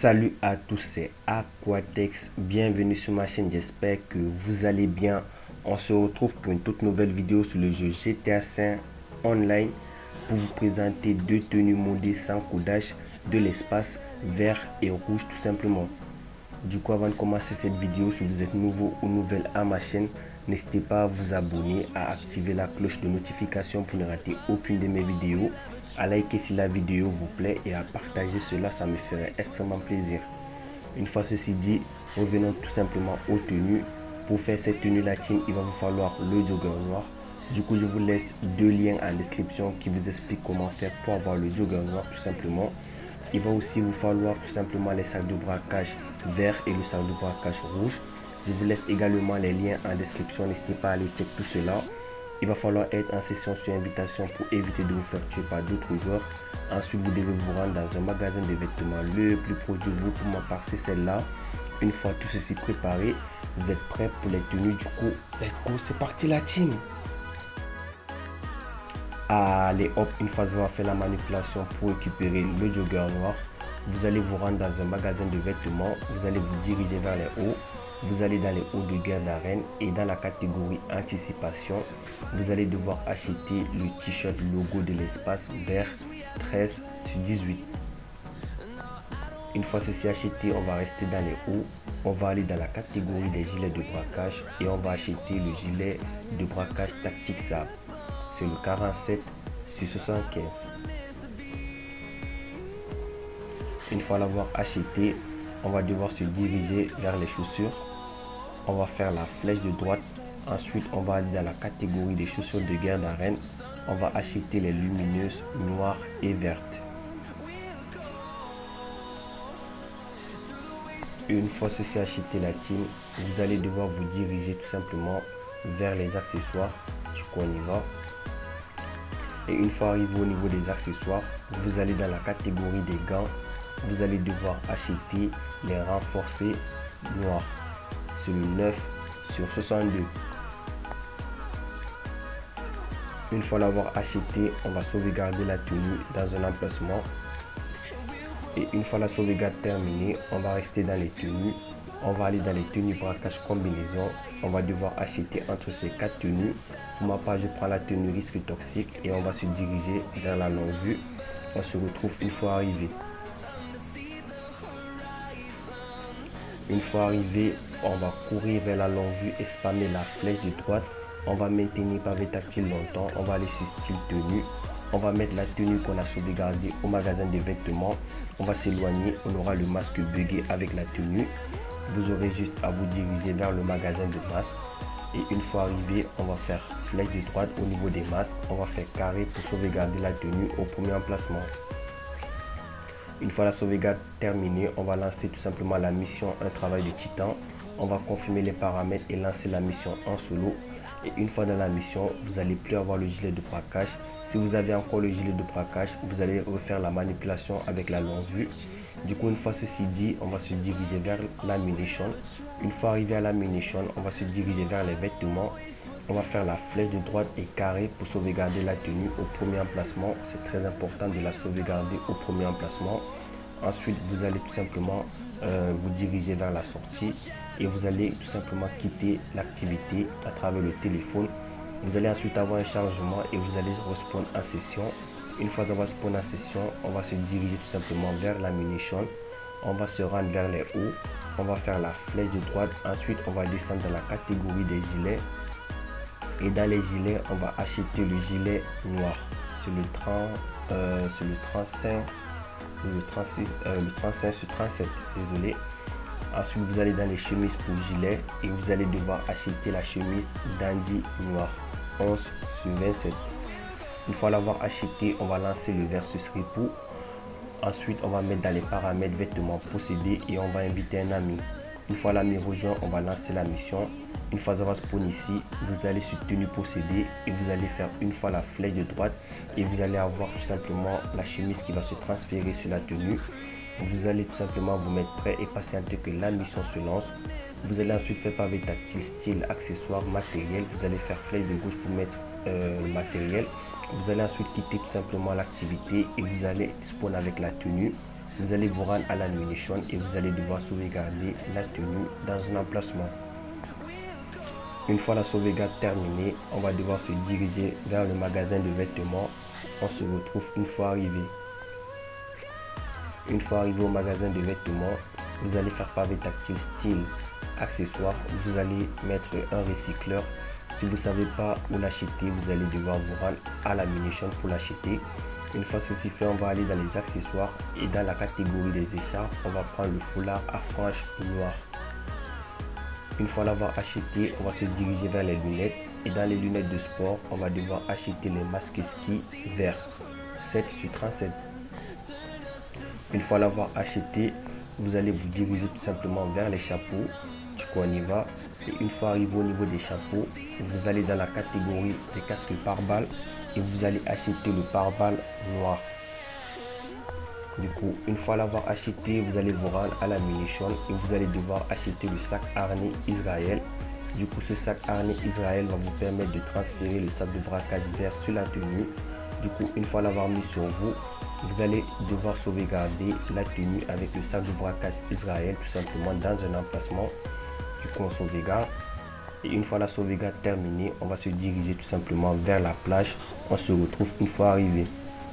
Salut à tous, c'est Aquatex, bienvenue sur ma chaîne, j'espère que vous allez bien. On se retrouve pour une toute nouvelle vidéo sur le jeu GTA V Online pour vous présenter deux tenues modées sans codage de l'espace vert et rouge tout simplement. Du coup, avant de commencer cette vidéo, si vous êtes nouveau ou nouvelle à ma chaîne, n'hésitez pas à vous abonner, à activer la cloche de notification pour ne rater aucune de mes vidéos, à liker si la vidéo vous plaît et à partager cela, ça me ferait extrêmement plaisir. Une fois ceci dit, revenons tout simplement aux tenues. Pour faire cette tenue la team, il va vous falloir le jogger noir. Du coup, je vous laisse deux liens en description qui vous expliquent comment faire pour avoir le jogger noir tout simplement. Il va aussi vous falloir tout simplement les sacs de braquage vert et le sac de braquage rouge. Je vous laisse également les liens en description, n'hésitez pas à aller checker tout cela. Il va falloir être en session sur invitation pour éviter de vous faire tuer par d'autres joueurs. Ensuite, vous devez vous rendre dans un magasin de vêtements le plus proche de vous. Pour ma part, c'est celle-là. Une fois tout ceci préparé, vous êtes prêts pour les tenues. Du coup, let's go, c'est parti la team. Allez hop, une fois vous avez fait la manipulation pour récupérer le jogger noir, vous allez vous rendre dans un magasin de vêtements, vous allez vous diriger vers les hauts, vous allez dans les hauts de guerre d'arène et dans la catégorie anticipation, vous allez devoir acheter le t-shirt logo de l'espace vert 13 sur 18. Une fois ceci acheté, on va rester dans les hauts, on va aller dans la catégorie des gilets de braquage et on va acheter le gilet de braquage tactique SAB. C'est le 47 sur 75. Une fois l'avoir acheté, on va devoir se diriger vers les chaussures. On va faire la flèche de droite. Ensuite, on va aller dans la catégorie des chaussures de guerre d'arène. On va acheter les lumineuses noires et vertes. Une fois ceci acheté la team, vous allez devoir vous diriger tout simplement vers les accessoires. Du coup, on y va. Et une fois arrivé au niveau des accessoires, vous allez dans la catégorie des gants. Vous allez devoir acheter les renforcés noirs. C'est le 9 sur 62. Une fois l'avoir acheté, on va sauvegarder la tenue dans un emplacement. Et une fois la sauvegarde terminée, on va rester dans les tenues. On va aller dans les tenues braquage combinaison. On va devoir acheter entre ces quatre tenues. Pour ma part, je prends la tenue risque toxique et on va se diriger vers la longue vue. On se retrouve une fois arrivé. Une fois arrivé, on va courir vers la longue vue et spammer la flèche de droite. On va maintenir pavé tactile longtemps. On va aller sur style tenue. On va mettre la tenue qu'on a sauvegardée au magasin de vêtements. On va s'éloigner. On aura le masque buggé avec la tenue. Vous aurez juste à vous diriger vers le magasin de masques. Et une fois arrivé, on va faire flèche de droite au niveau des masques. On va faire carré pour sauvegarder la tenue au premier emplacement. Une fois la sauvegarde terminée, on va lancer tout simplement la mission Un travail de titan. On va confirmer les paramètres et lancer la mission en solo. Et une fois dans la mission, vous n'allez plus avoir le gilet de braquage. Si vous avez encore le gilet de braquage, vous allez refaire la manipulation avec la longue vue. Du coup, une fois ceci dit, on va se diriger vers la munition. Une fois arrivé à la munition, on va se diriger vers les vêtements. On va faire la flèche de droite et carré pour sauvegarder la tenue au premier emplacement. C'est très important de la sauvegarder au premier emplacement. Ensuite, vous allez tout simplement vous diriger vers la sortie et vous allez tout simplement quitter l'activité à travers le téléphone. Vous allez ensuite avoir un chargement et vous allez respawn en session. Une fois qu'on va spawn en session, on va se diriger tout simplement vers la munition. On va se rendre vers les hauts. On va faire la flèche de droite. Ensuite, on va descendre dans la catégorie des gilets. Et dans les gilets, on va acheter le gilet noir. C'est le 35 sur 37. Désolé. Ensuite, vous allez dans les chemises pour gilet et vous allez devoir acheter la chemise dandy noir 11 sur 27. Une fois l'avoir acheté, on va lancer le versus repos. Ensuite, on va mettre dans les paramètres vêtements possédés et on va inviter un ami. Une fois l'ami rejoint, on va lancer la mission. Une fois avoir spawn ici, vous allez sur tenue possédée et vous allez faire une fois la flèche de droite et vous allez avoir tout simplement la chemise qui va se transférer sur la tenue. Vous allez tout simplement vous mettre prêt et patienter que la mission se lance. Vous allez ensuite faire pavé tactile, style, accessoire, matériel. Vous allez faire flèche de gauche pour mettre le matériel. Vous allez ensuite quitter tout simplement l'activité et vous allez spawn avec la tenue. vous allez vous rendre à la munition et vous allez devoir sauvegarder la tenue dans un emplacement. Une fois la sauvegarde terminée, on va devoir se diriger vers le magasin de vêtements. On se retrouve une fois arrivé. Une fois arrivé au magasin de vêtements, vous allez faire pavé tactile style accessoire. Vous allez mettre un recycleur. Si vous ne savez pas où l'acheter, vous allez devoir vous rendre à la munition pour l'acheter. Une fois ceci fait, on va aller dans les accessoires et dans la catégorie des écharpes, on va prendre le foulard à franges noires. Une fois l'avoir acheté, on va se diriger vers les lunettes et dans les lunettes de sport, on va devoir acheter les masques ski verts 7/37. Une fois l'avoir acheté, vous allez vous diriger tout simplement vers les chapeaux. Du coup, on y va. Et une fois arrivé au niveau des chapeaux, vous allez dans la catégorie des casques pare-balles et vous allez acheter le pare-balles noir. Du coup, une fois l'avoir acheté, vous allez vous rendre à la munition et vous allez devoir acheter le sac harnais Israël. Du coup, ce sac harnais Israël va vous permettre de transférer le sac de braquage vert sur la tenue. Du coup, une fois l'avoir mis sur vous, vous allez devoir sauvegarder la tenue avec le sac de braquage Israël tout simplement dans un emplacement. Du coup, on sauvegarde. Et une fois la sauvegarde terminée, on va se diriger tout simplement vers la plage. On se retrouve une fois arrivé.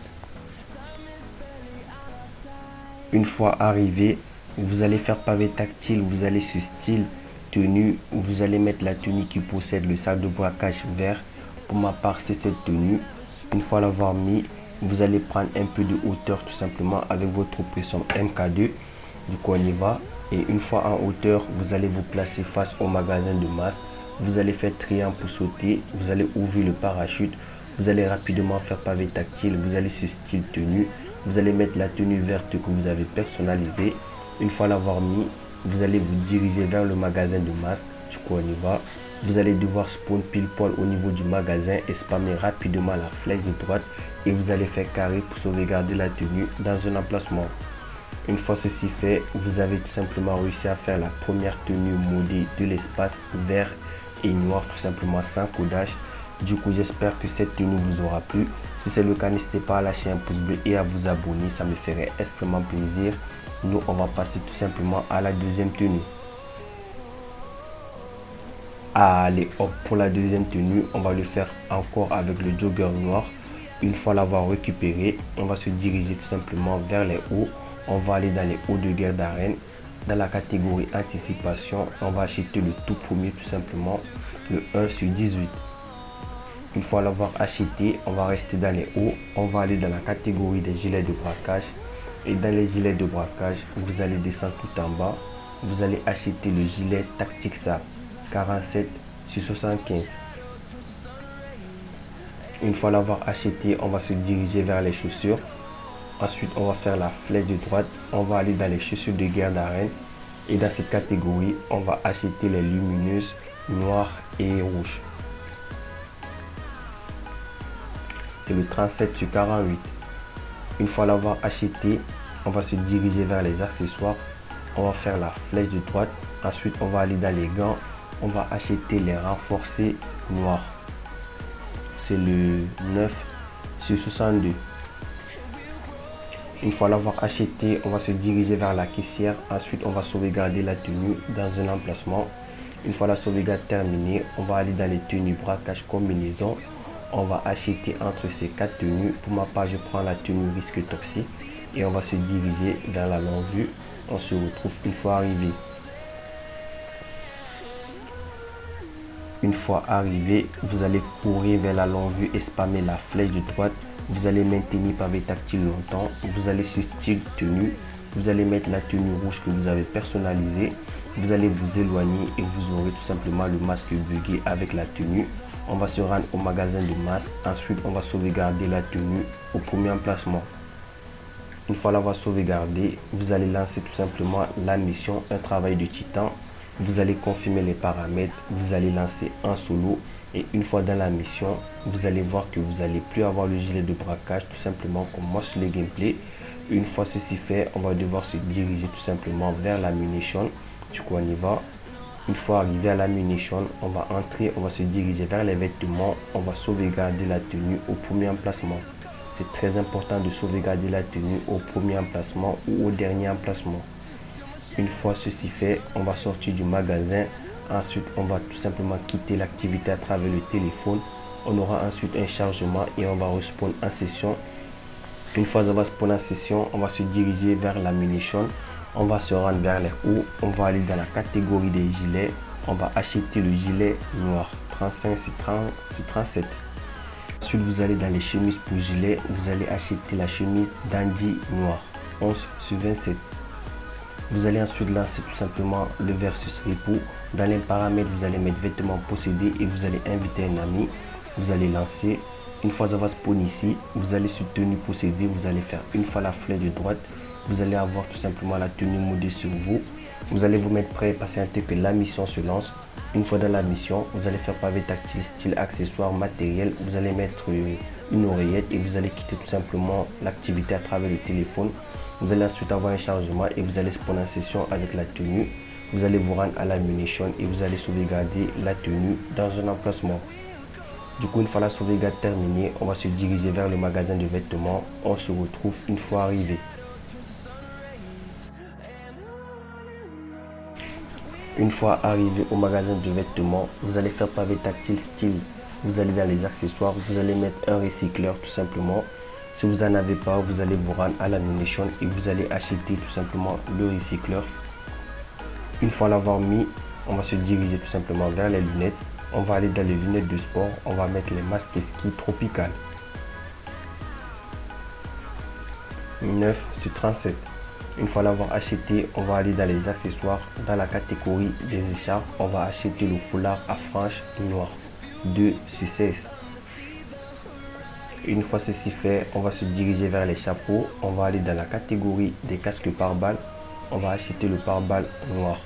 Une fois arrivé, vous allez faire pavé tactile, vous allez sur style tenue, vous allez mettre la tenue qui possède le sac de braquage vert. Pour ma part, c'est cette tenue. Une fois l'avoir mis, vous allez prendre un peu de hauteur tout simplement avec votre pression MK2. Du coup, on y va. Et une fois en hauteur, vous allez vous placer face au magasin de masque. Vous allez faire triangle pour sauter. Vous allez ouvrir le parachute. Vous allez rapidement faire pavé tactile. Vous allez sur style tenue. Vous allez mettre la tenue verte que vous avez personnalisée. Une fois l'avoir mis, vous allez vous diriger vers le magasin de masque. Du coup, on y va. Vous allez devoir spawn pile poil au niveau du magasin et spammer rapidement la flèche de droite. Et vous allez faire carré pour sauvegarder la tenue dans un emplacement. Une fois ceci fait, vous avez tout simplement réussi à faire la première tenue modée de l'espace vert et noir tout simplement sans codage. Du coup, j'espère que cette tenue vous aura plu. Si c'est le cas, n'hésitez pas à lâcher un pouce bleu et à vous abonner, ça me ferait extrêmement plaisir. Nous, on va passer tout simplement à la deuxième tenue. Allez hop, pour la deuxième tenue, on va le faire encore avec le jogger noir. Une fois l'avoir récupéré, on va se diriger tout simplement vers les hauts. On va aller dans les hauts de guerre d'arène. Dans la catégorie anticipation, on va acheter le tout premier tout simplement, le 1/18. Une fois l'avoir acheté, on va rester dans les hauts. On va aller dans la catégorie des gilets de braquage. Et dans les gilets de braquage, vous allez descendre tout en bas. Vous allez acheter le gilet Tactixa 47/75. Une fois l'avoir acheté, on va se diriger vers les chaussures. Ensuite, on va faire la flèche de droite. On va aller dans les chaussures de guerre d'arène. Et dans cette catégorie, on va acheter les lumineuses noires et rouges. C'est le 37/48. Une fois l'avoir acheté, on va se diriger vers les accessoires. On va faire la flèche de droite. Ensuite, on va aller dans les gants. On va acheter les renforcés noirs. C'est le 9/62. Une fois l'avoir acheté, on va se diriger vers la caissière. Ensuite, on va sauvegarder la tenue dans un emplacement. Une fois la sauvegarde terminée, on va aller dans les tenues braquage combinaison. On va acheter entre ces 4 tenues. Pour ma part, je prends la tenue risque toxique et on va se diriger vers la longue vue. On se retrouve une fois arrivé. Une fois arrivé, vous allez courir vers la longue vue et spammer la flèche de droite. Vous allez maintenir pavé tactile longtemps. Vous allez sur style tenue. Vous allez mettre la tenue rouge que vous avez personnalisée. Vous allez vous éloigner et vous aurez tout simplement le masque bugué avec la tenue. On va se rendre au magasin de masque. Ensuite, on va sauvegarder la tenue au premier emplacement. Une fois l'avoir sauvegardé, vous allez lancer tout simplement la mission, un travail de titan. Vous allez confirmer les paramètres. Vous allez lancer un solo. Et une fois dans la mission, vous allez voir que vous n'allez plus avoir le gilet de braquage, tout simplement comme moi sur le gameplay. Une fois ceci fait, on va devoir se diriger tout simplement vers la munition. Du coup, on y va. Une fois arrivé à la munition, on va entrer, on va se diriger vers les vêtements. On va sauvegarder la tenue au premier emplacement. c'est très important de sauvegarder la tenue au premier emplacement ou au dernier emplacement. Une fois ceci fait, on va sortir du magasin. Ensuite, on va tout simplement quitter l'activité à travers le téléphone. On aura ensuite un chargement et on va respawn en session. Une fois on va spawn en session, on va se diriger vers la munition. On va se rendre vers les hauts. On va aller dans la catégorie des gilets. On va acheter le gilet noir 35 sur 37. Ensuite, vous allez dans les chemises pour gilet. Vous allez acheter la chemise dandy noir 11 sur 27. Vous allez ensuite lancer tout simplement le versus repo. Dans les paramètres, vous allez mettre vêtements possédés et vous allez inviter un ami. Vous allez lancer. Une fois ça va spawn ici, vous allez sur tenue possédée. Vous allez faire une fois la flèche de droite. Vous allez avoir tout simplement la tenue modée sur vous. Vous allez vous mettre prêt et patienter que la mission se lance. Une fois dans la mission, vous allez faire pavé tactile, style accessoire, matériel. Vous allez mettre une oreillette et vous allez quitter tout simplement l'activité à travers le téléphone. Vous allez ensuite avoir un chargement et vous allez spawn en session avec la tenue. Vous allez vous rendre à la munition et vous allez sauvegarder la tenue dans un emplacement. Du coup, une fois la sauvegarde terminée, on va se diriger vers le magasin de vêtements. On se retrouve une fois arrivé. Une fois arrivé au magasin de vêtements, vous allez faire pavé tactile style. Vous allez dans les accessoires, vous allez mettre un recycleur tout simplement. Si vous n'en avez pas, vous allez vous rendre à la munition et vous allez acheter tout simplement le recycleur. Une fois l'avoir mis, on va se diriger tout simplement vers les lunettes. On va aller dans les lunettes de sport. On va mettre les masques ski tropical 9 sur 37. Une fois l'avoir acheté, on va aller dans les accessoires. Dans la catégorie des écharpes, on va acheter le foulard à franges noir 2 sur 16. Une fois ceci fait, on va se diriger vers les chapeaux. On va aller dans la catégorie des casques pare-balles. On va acheter le pare-balles noir.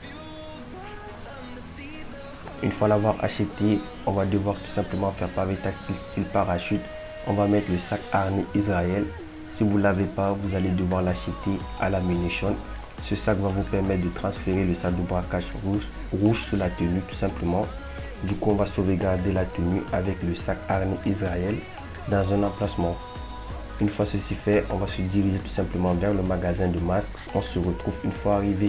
Une fois l'avoir acheté, on va devoir tout simplement faire pavé tactile style parachute. On va mettre le sac harni Israël. Si vous ne l'avez pas, vous allez devoir l'acheter à la munition. Ce sac va vous permettre de transférer le sac de braquage rouge sur la tenue tout simplement. Du coup, on va sauvegarder la tenue avec le sac harni Israël dans un emplacement. Une fois ceci fait, on va se diriger tout simplement vers le magasin de masques. On se retrouve une fois arrivé.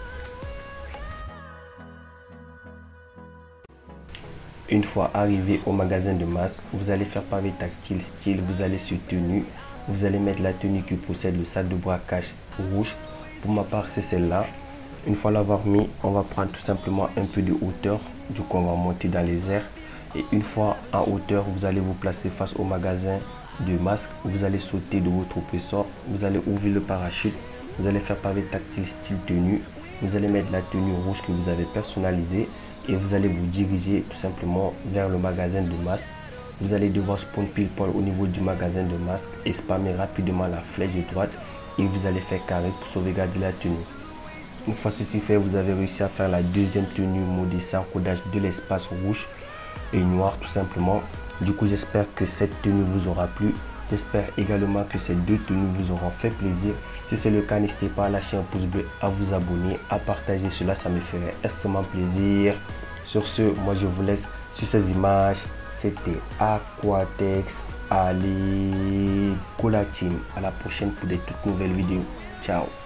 Une fois arrivé au magasin de masques, vous allez faire pavé tactile style, vous allez sur tenue. Vous allez mettre la tenue qui possède le sac de braquage rouge. Pour ma part, c'est celle-là. Une fois l'avoir mis, on va prendre tout simplement un peu de hauteur. Du coup, on va monter dans les airs. Et une fois en hauteur, vous allez vous placer face au magasin de masques. Vous allez sauter de votre ressort. Vous allez ouvrir le parachute. Vous allez faire pavé tactile style tenue. Vous allez mettre la tenue rouge que vous avez personnalisée. Et vous allez vous diriger tout simplement vers le magasin de masques. Vous allez devoir spawn pile poil au niveau du magasin de masques et spammer rapidement la flèche de droite et vous allez faire carré pour sauvegarder la tenue. Une fois ceci fait, vous avez réussi à faire la deuxième tenue modée sans codage de l'espace rouge et noir tout simplement. Du coup, j'espère que cette tenue vous aura plu. J'espère également que ces deux tenues vous auront fait plaisir. Si c'est le cas, n'hésitez pas à lâcher un pouce bleu, à vous abonner, à partager cela, ça me ferait extrêmement plaisir. Sur ce, moi je vous laisse sur ces images. C'était Aquatex. Allez, go la team. À la prochaine pour des toutes nouvelles vidéos. Ciao.